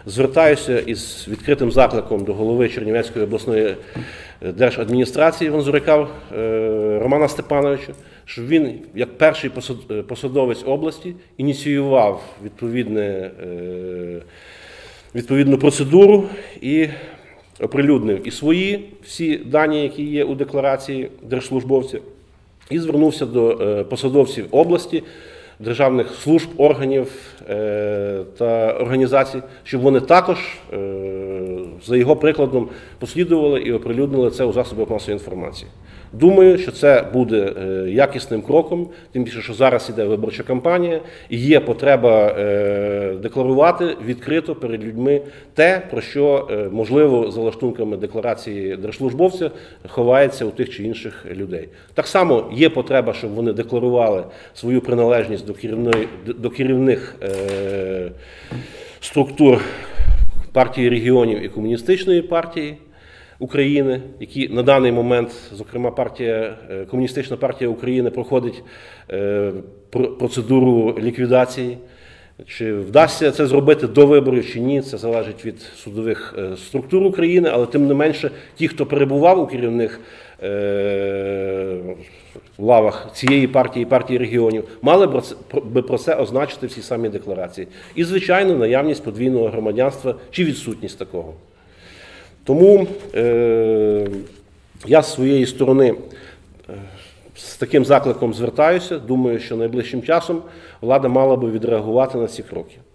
звертаюся із відкритим закликом до голови Чернівецької обласної держадміністрації Ванзурика Романа Степановича, щоб він, як перший посадовець області, ініціював відповідну процедуру і оприлюднив і свої всі дані, які є у декларації держслужбовців, і звернувся до посадовців області, державних служб, органів та організацій, щоб вони також за його прикладом послідували і оприлюднили це у засобах масової інформації. Думаю, що це буде якісним кроком, тим більше, що зараз іде виборча кампанія, і є потреба декларувати відкрито перед людьми те, про що, можливо, за лаштунками декларації держслужбовця ховається у тих чи інших людей. Так само є потреба, щоб вони декларували свою приналежність до керівних структур партії регіонів і Комуністичної партії України, які на даний момент, зокрема, Комуністична партія України проходить процедуру ліквідації. Чи вдасться це зробити до виборів, чи ні, це залежить від судових структур України, але тим не менше ті, хто перебував у керівних лавах цієї партії, партії регіонів, мали би про це означити всі самі декларації. І, звичайно, наявність подвійного громадянства чи відсутність такого. Тому я з своєї сторони з таким закликом звертаюся. Думаю, що найближчим часом влада мала би відреагувати на ці кроки.